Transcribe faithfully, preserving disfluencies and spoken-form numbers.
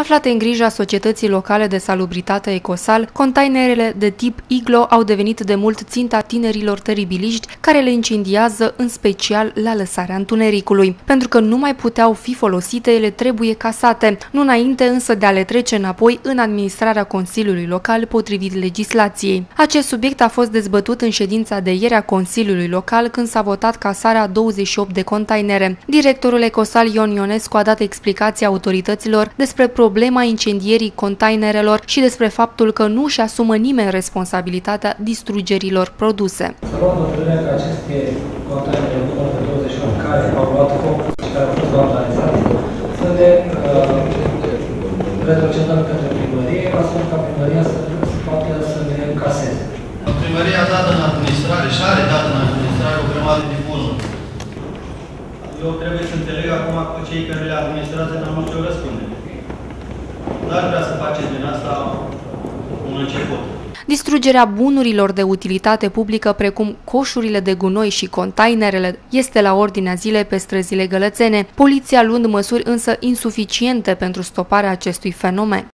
Aflate în grija Societății Locale de Salubritate Ecosal, containerele de tip iglo au devenit de mult ținta tinerilor teribiliști care le incendiază, în special la lăsarea întunericului. Pentru că nu mai puteau fi folosite, ele trebuie casate, nu înainte însă de a le trece înapoi în administrarea Consiliului Local potrivit legislației. Acest subiect a fost dezbătut în ședința de ieri a Consiliului Local, când s-a votat casarea a douăzeci și opt de containere. Directorul Ecosal Ion Ionescu a dat explicații autorităților despre problema incendierii containerelor și despre faptul că nu își asumă nimeni responsabilitatea distrugerilor produse. Să luăm hotărârea că aceste containere număr de douăzeci și opt care au luat foc și care au fost vandalizate, să le uh, retrocedăm către primărie, astfel ca primăria să, să poată să le încaseze. Primăria a dat în administrare și are dat în administrare o grămadă de bunuri. Eu trebuie să înțeleg acum că cei care le administrează n-au nicio răspundere. N-ar vrea să faceți din asta un început. Distrugerea bunurilor de utilitate publică, precum coșurile de gunoi și containerele, este la ordinea zilei pe străzile gălățene, poliția luând măsuri însă insuficiente pentru stoparea acestui fenomen.